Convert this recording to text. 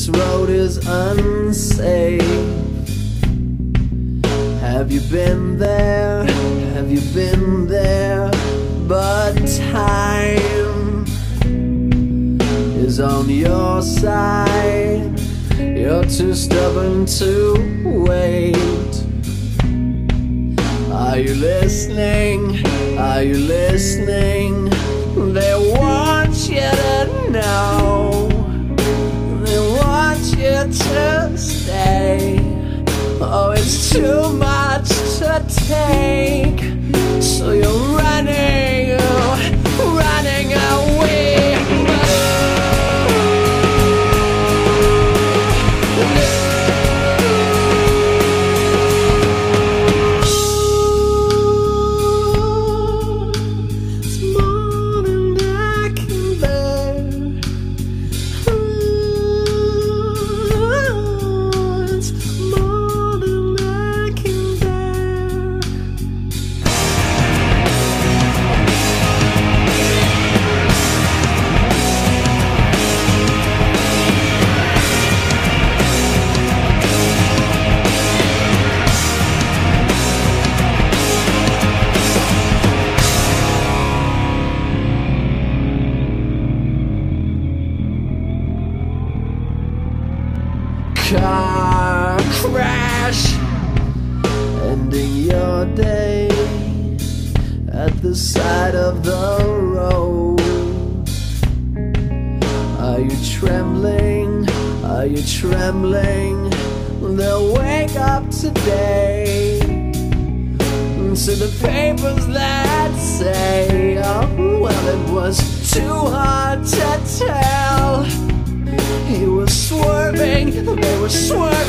This road is unsafe. Have you been there? Have you been there? But time is on your side. You're too stubborn to wait. Are you listening? Are you listening? They want you to know. They want you to stay. Oh, it's too much to take. So you're running, running away. Car crash, ending your day at the side of the road. Are you trembling? Are you trembling? They'll wake up today to the papers that say, oh, well, it was too hard to tell. He was swerving, they were swerving.